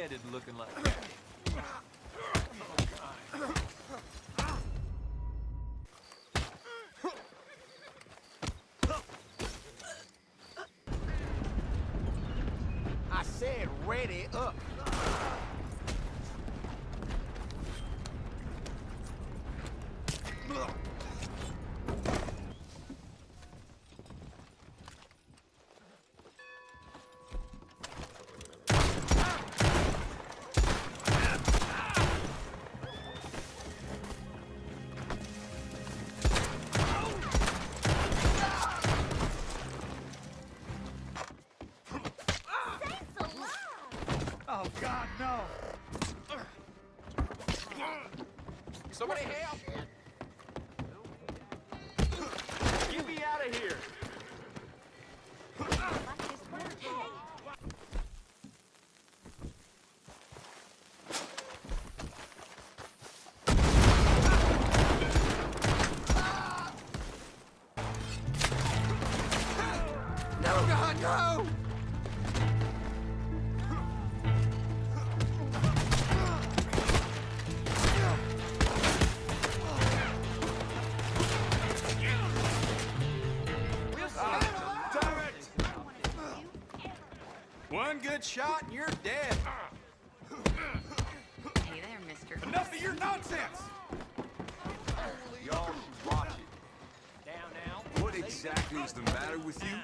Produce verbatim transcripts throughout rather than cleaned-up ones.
headed looking like that. I said ready up. Oh, God, no! Somebody help! Get me out of here! No, God, no! One good shot and you're dead. Hey there, mister. Enough of your nonsense! Y'all should watch it. Down now. What exactly is the matter with you?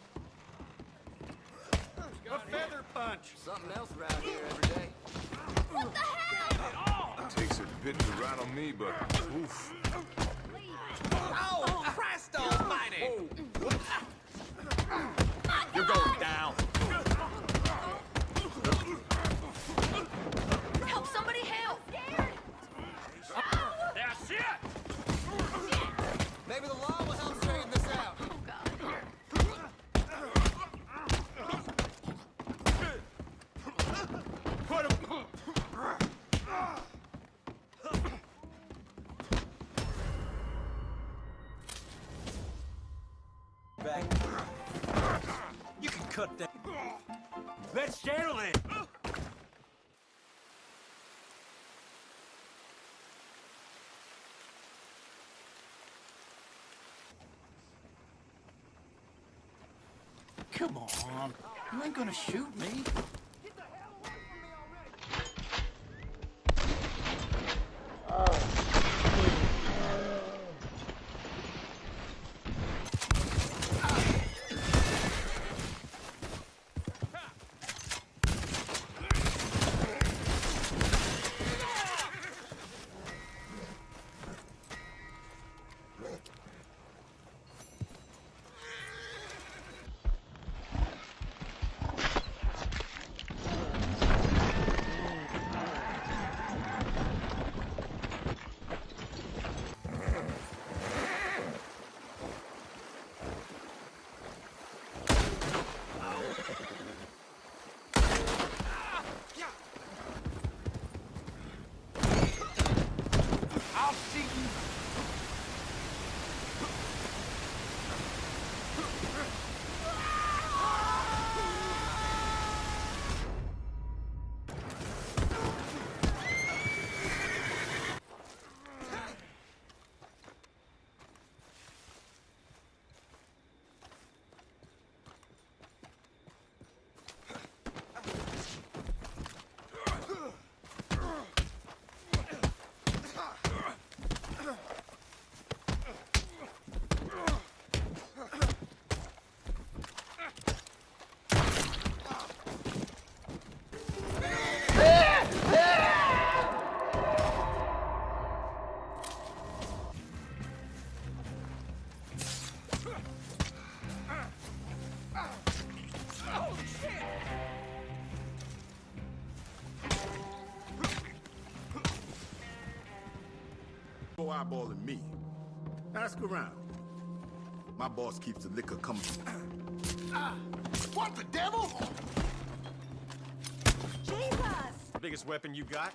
A feather punch! Something else around here every day. What the hell? It takes a bit to rattle me, but oof. Oh, Christ almighty! You're going down. Help, somebody help! That's it! Maybe the law will help straighten this out. Oh, God. Put him! Back. You can cut that. Let's handle it. Come on. You ain't gonna shoot me. I'll see you. No eyeballing me. Ask around. My boss keeps the liquor coming. Ah, what the devil? Jesus! Biggest weapon you got?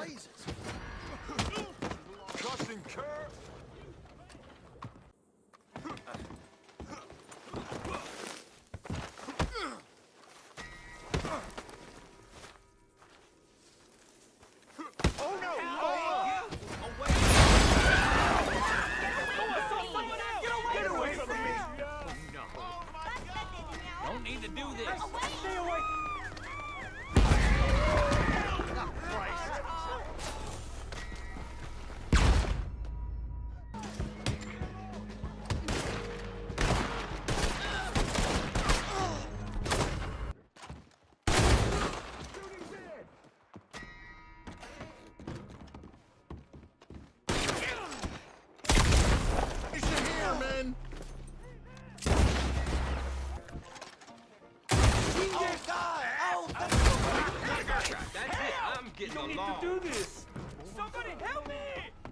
blazes? Custom curve. Don't need to do this. It's your hair, man. That's it. I'm getting along. Do this. Somebody help me!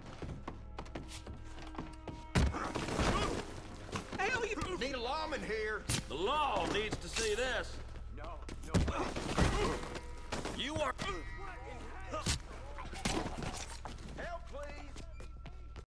Hell, you need a lawman here. The law needs to see this. No, no. You are.